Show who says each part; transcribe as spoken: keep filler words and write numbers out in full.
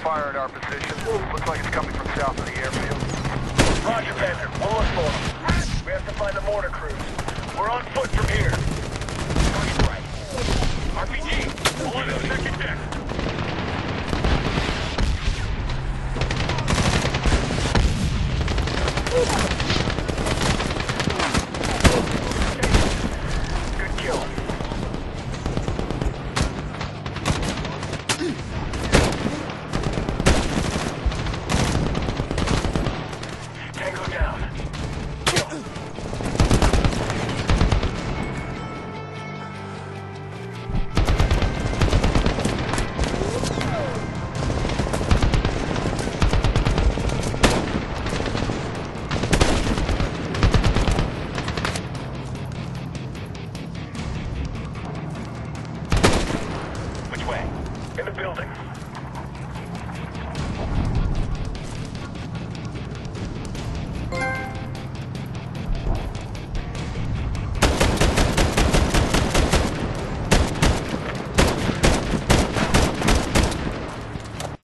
Speaker 1: fire at our position. Looks like it's coming from south of the airfield.
Speaker 2: Roger, Bender. We'll look for them. We have to find the mortar crews. We're on foot from here.